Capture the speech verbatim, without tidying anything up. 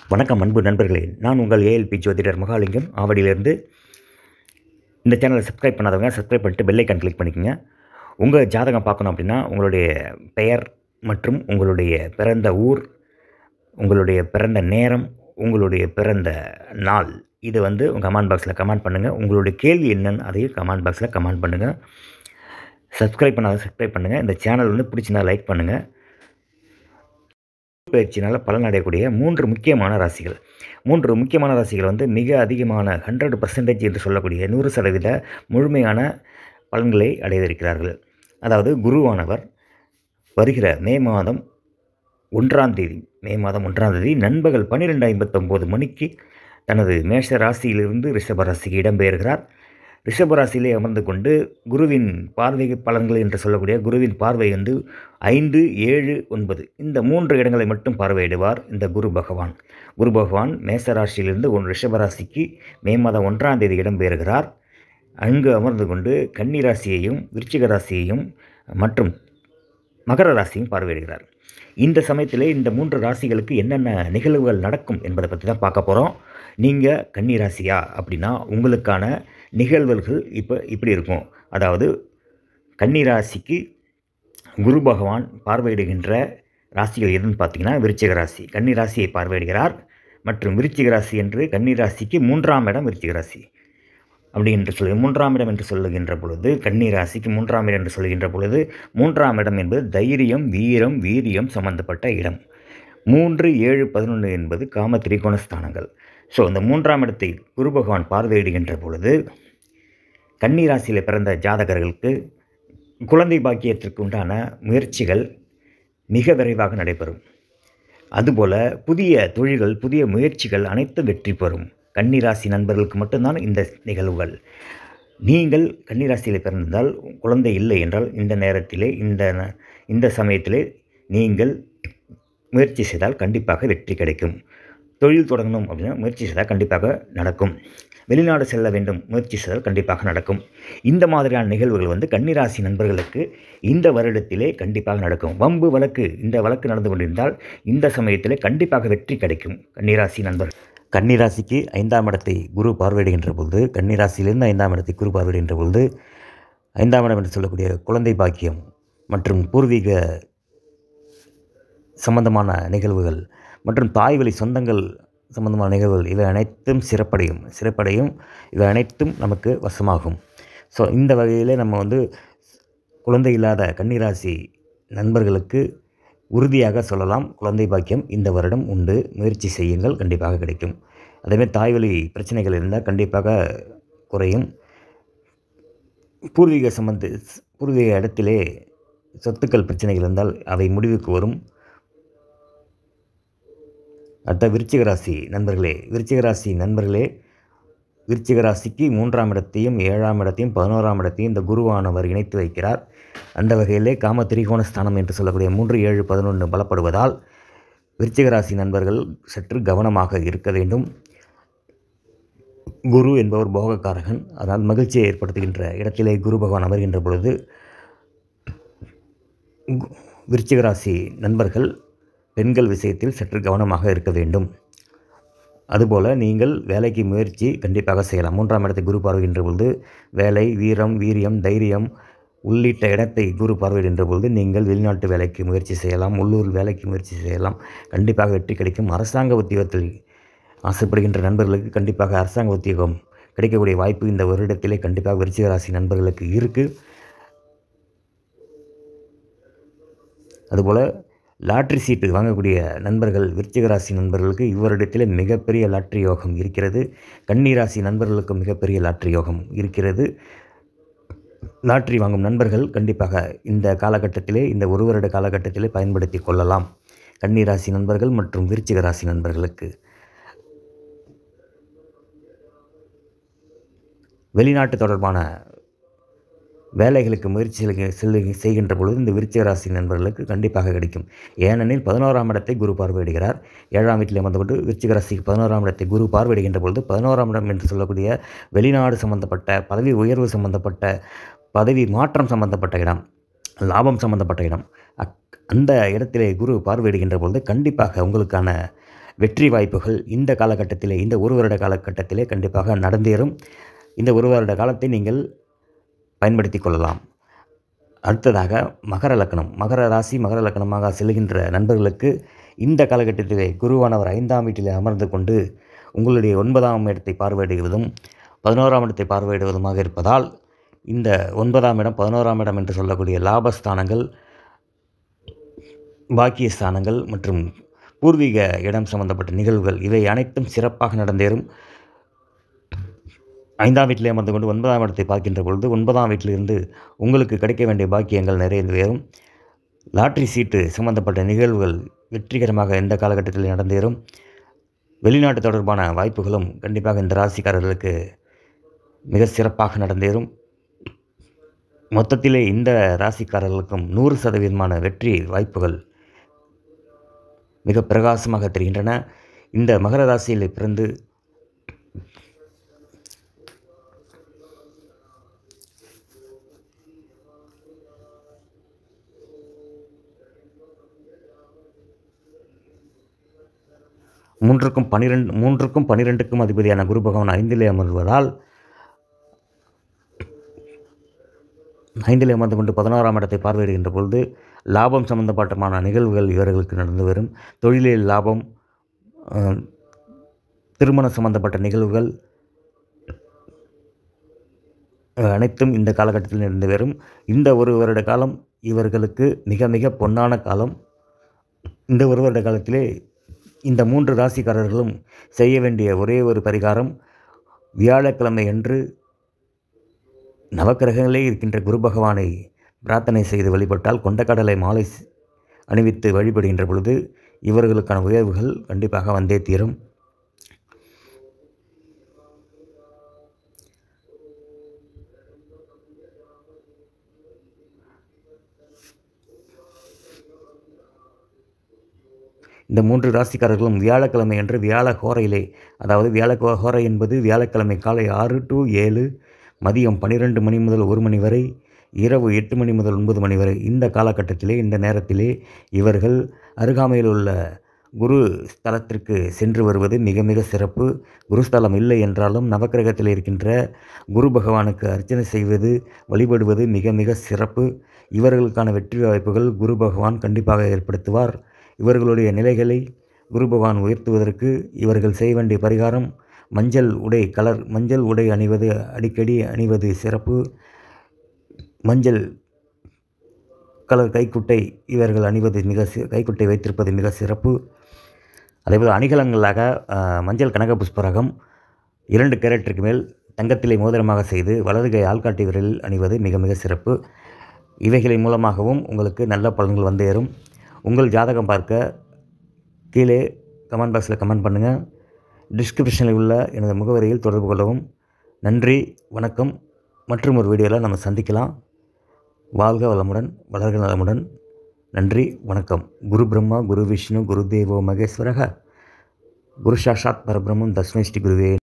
வணக்கம் அன்பு நண்பர்களே, நான் உங்கள் ஏஎல்பி ஜோதிடர் மகாலிங்கம் ஆவடியிலிருந்து. இந்த சேனலை சப்ஸ்கிரைப் பண்ணாதவங்க சப்ஸ்கிரைப் பண்ணிட்டு பெல் ஐக்கான் கிளிக் பண்ணிக்கோங்க. உங்கள் ஜாதகம் பார்க்கணும் அப்படின்னா உங்களுடைய பெயர் மற்றும் உங்களுடைய பிறந்த ஊர், உங்களுடைய பிறந்த நேரம், உங்களுடைய பிறந்த நாள் இது வந்து உங்கள் கமெண்ட் பாக்ஸில் கமெண்ட் பண்ணுங்கள். உங்களுடைய கேள்வி என்னன்னு அதையும் கமெண்ட் பாக்ஸில் கமெண்ட் பண்ணுங்கள். சப்ஸ்கிரைப் பண்ணாத சப்ஸ்கிரைப் பண்ணுங்கள். இந்த சேனல் வந்து பிடிச்சிருந்தா லைக் பண்ணுங்கள். பயிற்சினால் பலனடையக்கூடிய மூன்று முக்கியமான ராசிகள் மூன்று முக்கியமான ராசிகள் வந்து மிக அதிகமான ஹண்ட்ரட் பர்சன்டேஜ் என்று சொல்லக்கூடிய நூறு சதவீத முழுமையான பலன்களை அடைந்திருக்கிறார்கள். அதாவது குருவானவர் வருகிற மே மாதம் ஒன்றாம் தேதி மே மாதம் ஒன்றாம் தேதி நண்பகல் பன்னிரெண்டு ஐம்பத்தொம்போது மணிக்கு தனது மேஷ ராசியிலிருந்து ரிஷப ராசிக்கு இடம்பெயர்கிறார். ரிஷபராசியிலே அமர்ந்து கொண்டு குருவின் பார்வை பலன்கள் என்று சொல்லக்கூடிய குருவின் பார்வை வந்து ஐந்து ஏழு ஒன்பது இந்த மூன்று இடங்களை மட்டும் பார்வையிடுவார் இந்த குரு பகவான். குரு பகவான் மேசராசியிலிருந்து ஒன்று ரிஷபராசிக்கு மே மாதம் ஒன்றாம் தேதி இடம்பெறுகிறார். அங்கு அமர்ந்து கொண்டு கன்னி ராசியையும் விருச்சிக ராசியையும் மற்றும் மகர ராசியும் பார்வையிடுகிறார். இந்த சமயத்திலே இந்த மூன்று ராசிகளுக்கு என்னென்ன நிகழ்வுகள் நடக்கும் என்பதை பற்றி தான் பார்க்க போகிறோம். நீங்கள் கன்னி ராசியா அப்படின்னா உங்களுக்கான நிகழ்வுகள் இப்போ இப்படி இருக்கும். அதாவது கன்னி ராசிக்கு குரு பகவான் பார்வையிடுகின்ற ராசிகள் எதுன்னு பார்த்தீங்கன்னா விருச்சிக ராசி. கன்னி ராசியை பார்வையிடுகிறார். மற்றும் விருச்சிக ராசி என்று கன்னி ராசிக்கு மூன்றாம் இடம் விருச்சிக ராசி அப்படி என்று சொல்லி மூன்றாம் இடம் என்று சொல்லுகின்ற பொழுது கன்னி ராசிக்கு மூன்றாம் இடம் என்று சொல்லுகின்ற பொழுது மூன்றாம் இடம் என்பது தைரியம், வீரம், வீரியம் சம்பந்தப்பட்ட இடம். மூன்று ஏழு பதினொன்று என்பது காம திரிகோண ஸ்தானங்கள். ஸோ இந்த மூன்றாம் இடத்தை குரு பகவான் பார்வையிடுகின்ற பொழுது கன்னி ராசியில் பிறந்த ஜாதகர்களுக்கு குழந்தை பாக்கியத்திற்கு உண்டான முயற்சிகள் மிக விரைவாக நடைபெறும். அதுபோல் புதிய தொழில்கள், புதிய முயற்சிகள் அனைத்தும் வெற்றி பெறும். கன்னிராசி நண்பர்களுக்கு மட்டும்தான் இந்த நிகழ்வுகள். நீங்கள் கன்னிராசியில் பிறந்தால் குழந்தை இல்லை என்றால் இந்த நேரத்திலே இந்த இந்த சமயத்திலே நீங்கள் முயற்சி செய்தால் கண்டிப்பாக வெற்றி கிடைக்கும். தொழில் தொடங்கணும் அப்படின்னா முயற்சி செய்தால் கண்டிப்பாக நடக்கும். வெளிநாடு செல்ல வேண்டும் முயற்சி செய்தால் கண்டிப்பாக நடக்கும். இந்த மாதிரியான நிகழ்வுகள் வந்து கன்னிராசி நண்பர்களுக்கு இந்த வருடத்திலே கண்டிப்பாக நடக்கும். வம்பு வழக்கு இந்த வழக்கு நடந்து கொண்டிருந்தால் இந்த சமயத்திலே கண்டிப்பாக வெற்றி கிடைக்கும். கன்னிராசி நண்பர்கள் கன்னிராசிக்கு ஐந்தாம் இடத்தை குரு பார்வையிடுகின்ற பொழுது கன்னிராசியிலிருந்து ஐந்தாம் இடத்தை குரு பார்வையிடுகின்ற பொழுது ஐந்தாம் இடம் என்று சொல்லக்கூடிய குழந்தை பாக்கியம் மற்றும் பூர்வீக சம்பந்தமான நிகழ்வுகள் மற்றும் தாய் வழி சொந்தங்கள் சம்பந்தமான நிகழ்வுகள் இவை அனைத்தும் சிறப்படையும் சிறப்படையும் இவை அனைத்தும் நமக்கு வசமாகும். ஸோ இந்த வகையில் நம்ம வந்து குழந்தை இல்லாத கன்னிராசி நண்பர்களுக்கு உறுதியாக சொல்லலாம், குழந்தை பாக்கியம் இந்த வருடம் உண்டு. முயற்சி செய்யுங்கள், கண்டிப்பாக கிடைக்கும். அதேமாதிரி தாய் வழி பிரச்சனைகள் இருந்தால் கண்டிப்பாக குறையும். பூர்வீக சம்பந்த பூர்வீக இடத்திலே சொத்துக்கள் பிரச்சனைகள் இருந்தால் அவை முடிவுக்கு வரும். அடுத்த விருச்சிக ராசி நண்பர்களே விருச்சிக ராசி நண்பர்களே விருச்சிக ராசிக்கு மூன்றாம் இடத்தையும் ஏழாம் இடத்தையும் பதினோராம் இடத்தையும் இந்த குருவானவர் இணைத்து வைக்கிறார். அந்த வகையிலே காம திரிகோண ஸ்தானம் என்று சொல்லக்கூடிய மூன்று ஏழு பதினொன்று பலப்படுவதால் விருச்சிக ராசி நண்பர்கள் சற்று கவனமாக இருக்க வேண்டும். குரு என்பவர் போகக்காரகன். அதனால் மகிழ்ச்சியை ஏற்படுத்துகின்ற இடத்திலே குரு பகவான் அமர்கின்ற பொழுது விருச்சிக ராசி நண்பர்கள் பெண்கள் விஷயத்தில் சற்று கவனமாக இருக்க வேண்டும். அதுபோல் நீங்கள் வேலைக்கு முயற்சி கண்டிப்பாக செய்யலாம். மூன்றாம் இடத்தை குரு பார்வையின்ற பொழுது வேலை, வீரம், வீரியம், தைரியம் உள்ளிட்ட இடத்தை குரு பார்வையிடுகின்ற பொழுது நீங்கள் வெளிநாட்டு வேலைக்கு முயற்சி செய்யலாம், உள்ளூர் வேலைக்கு முயற்சி செய்யலாம். கண்டிப்பாக வெற்றி கிடைக்கும். அரசாங்க உத்தியோகத்தில் ஆசைப்படுகின்ற நண்பர்களுக்கு கண்டிப்பாக அரசாங்க உத்தியோகம் கிடைக்கக்கூடிய வாய்ப்பு இந்த வருடத்திலே கண்டிப்பாக விருச்சிக ராசி நண்பர்களுக்கு இருக்குது. அதுபோல் லாட்ரி சீட்டு வாங்கக்கூடிய நண்பர்கள் விருச்சிக ராசி நண்பர்களுக்கு இவ்வருடத்தில் மிகப்பெரிய லாட்ரி யோகம் இருக்கிறது. கன்னி ராசி நண்பர்களுக்கு மிகப்பெரிய லாட்ரி யோகம் இருக்கிறது. லாட்ரி வாங்கும் நண்பர்கள் கண்டிப்பாக இந்த காலகட்டத்திலே இந்த ஒரு வருட காலகட்டத்திலே பயன்படுத்தி கொள்ளலாம். கன்னி ராசி நண்பர்கள் மற்றும் விருச்சிக ராசி நண்பர்களுக்கு வெளிநாட்டு தொடர்பான வேலைகளுக்கு முயற்சி செல்லு செய்கின்ற பொழுது இந்த விருச்சிக ராசி நண்பர்களுக்கு கண்டிப்பாக கிடைக்கும். ஏனெனில் பதினோராம் இடத்தை குரு பார்வையிடுகிறார். ஏழாம் வீட்டில் அமர்ந்துகொண்டு விருச்சிக ராசிக்கு பதினோராம் இடத்தை குரு பார்வையிடுகின்ற பொழுது பதினோராம் இடம் என்று சொல்லக்கூடிய வெளிநாடு சம்பந்தப்பட்ட பதவி உயர்வு சம்பந்தப்பட்ட பதவி மாற்றம் சம்பந்தப்பட்ட இடம், லாபம் சம்பந்தப்பட்ட இடம், அந்த இடத்திலே குரு பார்வையிடுகின்ற பொழுது கண்டிப்பாக உங்களுக்கான வெற்றி வாய்ப்புகள் இந்த காலகட்டத்திலே, இந்த ஒரு வருட காலகட்டத்திலே கண்டிப்பாக நடந்தேறும். இந்த ஒரு வருட காலத்தை நீங்கள் பயன்படுத்தி கொள்ளலாம். அடுத்ததாக மகர லக்னம். மகர ராசி மகர லக்னமாக செல்கின்ற நண்பர்களுக்கு இந்த காலகட்டத்திலே குருவானவர் ஐந்தாம் வீட்டிலே அமர்ந்து கொண்டு உங்களுடைய ஒன்பதாம் இடத்தை பார்வையிடுவதும் பதினோராம் இடத்தை பார்வையிடுவதுமாக இருப்பதால், இந்த ஒன்பதாம் இடம் பதினோராம் இடம் என்று சொல்லக்கூடிய லாபஸ்தானங்கள், பாக்கியஸ்தானங்கள் மற்றும் பூர்வீக இடம் சம்பந்தப்பட்ட நிகழ்வுகள் இவை அனைத்தும் சிறப்பாக நடந்தேறும். ஐந்தாம் வீட்டிலே அமர்ந்து கொண்டு ஒன்பதாம் இடத்தை பார்க்கின்ற பொழுது ஒன்பதாம் வீட்டிலிருந்து உங்களுக்கு கிடைக்க வேண்டிய பாக்கியங்கள் நிறைவேறும். லாட்ரி சீட்டு சம்பந்தப்பட்ட நிகழ்வுகள் வெற்றிகரமாக இந்த காலகட்டத்தில் நடந்தேறும். வெளிநாட்டு தொடர்பான வாய்ப்புகளும் கண்டிப்பாக இந்த ராசிக்காரர்களுக்கு மிக சிறப்பாக நடந்தேறும். மொத்தத்திலே இந்த ராசிக்காரர்களுக்கும் நூறு சதவீதமான வெற்றி வாய்ப்புகள் மிக பிரகாசமாக தெரிகின்றன. இந்த மகர ராசியில் பிறந்து மூன்றுக்கும் பனிரெண்டு மூன்றுக்கும் பனிரெண்டுக்கும் அதிபதியான குரு பகவான் ஐந்திலே அமர்வதால், ஐந்திலே அமர்ந்து கொண்டு பதினோராம் இடத்தை பார்வையிடுகின்ற பொழுது லாபம் சம்பந்தப்பட்டமான நிகழ்வுகள் இவர்களுக்கு நடந்து வரும். தொழிலில் லாபம், திருமணம் சம்பந்தப்பட்ட நிகழ்வுகள் அனைத்தும் இந்த காலகட்டத்தில் இருந்து வரும். இந்த ஒரு வருட காலம் இவர்களுக்கு மிக மிக பொன்னான காலம். இந்த ஒரு வருட காலத்திலே இந்த மூன்று ராசிக்காரர்களும் செய்ய வேண்டிய ஒரே ஒரு பரிகாரம், வியாழக்கிழமை அன்று நவக்கிரகங்களே இருக்கின்ற குரு பகவானை பிரார்த்தனை செய்து வழிபட்டால், கொண்டக்கடலை மாலை அணிவித்து வழிபடுகின்ற பொழுது இவர்களுக்கான உயர்வுகள் கண்டிப்பாக வந்தே தீரும். இந்த மூன்று ராசிக்காரர்களும் வியாழக்கிழமை அன்று வியாழ ஹோரையிலே, அதாவது வியாழ ஹோரை என்பது வியாழக்கிழமை காலை ஆறு டு ஏழு, மதியம் பன்னிரெண்டு மணி முதல் ஒரு மணி வரை, இரவு எட்டு மணி முதல் ஒன்பது மணி வரை, இந்த காலகட்டத்திலே இந்த நேரத்திலே இவர்கள் அருகாமையில் உள்ள குரு ஸ்தலத்திற்கு சென்று வருவது மிக மிக சிறப்பு. குருஸ்தலம் இல்லை என்றாலும் நவக்கிரகத்தில் இருக்கின்ற குரு பகவானுக்கு அர்ச்சனை செய்வது, வழிபடுவது மிக மிக சிறப்பு. இவர்களுக்கான வெற்றி வாய்ப்புகள் குரு பகவான் கண்டிப்பாக ஏற்படுத்துவார். இவர்களுடைய நிலைகளை குரு பகவான் உயர்த்துவதற்கு இவர்கள் செய்ய வேண்டிய பரிகாரம், மஞ்சள் உடை கலர் மஞ்சள் உடை அணிவது, அடிக்கடி அணிவது சிறப்பு. மஞ்சள் கலர் கைக்குட்டை இவர்கள் அணிவது மிக கைக்குட்டை வைத்திருப்பது மிக சிறப்பு. அதேபோல் அணிகலங்களாக மஞ்சள் கனக புஷ்பரகம் இரண்டு கேரட்டிற்கு மேல் தங்கத்திலே மோதிரமாக செய்து வலது கை ஆள்காட்டி விரலில் அணிவது மிக மிக சிறப்பு. இவைகளின் மூலமாகவும் உங்களுக்கு நல்ல பலன்கள் வந்து ஏறும். உங்கள் ஜாதகம் பார்க்க கீழே கமெண்ட் பாக்ஸில் கமெண்ட் பண்ணுங்கள். டிஸ்கிரிப்ஷனில் உள்ள எனது முகவரியில் தொடர்பு கொள்ளவும். நன்றி, வணக்கம். மற்றும் ஒரு வீடியோவில் நம்ம சந்திக்கலாம். வாழ்க வளமுடன், வளர்க நலமுடன். நன்றி, வணக்கம். குரு பிரம்மா, குரு விஷ்ணு, குரு தேவோ மகேஸ்வரக, குரு சாட்சாத் பரபிரம்மம், தஸ்மை ஸ்ரீ குருவே.